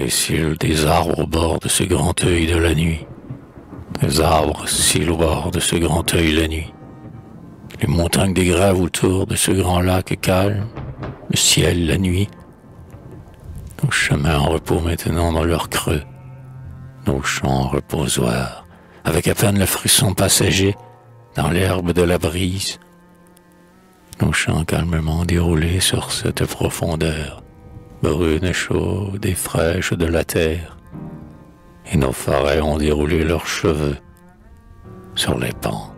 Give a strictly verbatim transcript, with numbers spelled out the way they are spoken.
les cils des arbres au bord de ce grand œil de la nuit. Les arbres, cils au bord de ce grand œil la nuit. Les montagnes des grèves autour de ce grand lac calme, le ciel la nuit. Nos chemins en repos maintenant dans leur creux, nos champs reposoirs, avec à peine le frisson passager dans l'herbe de la brise. Nos champs calmement déroulés sur cette profondeur, brune et chaude et fraîche de la terre, et nos forêts ont déroulé leurs cheveux sur les pentes